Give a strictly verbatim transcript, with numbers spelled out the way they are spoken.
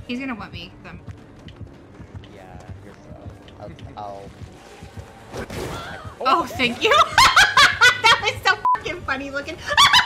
He's gonna want me. I'm... Yeah, you're so. I'll. I'll... Oh, oh thank you. That was so fucking funny looking.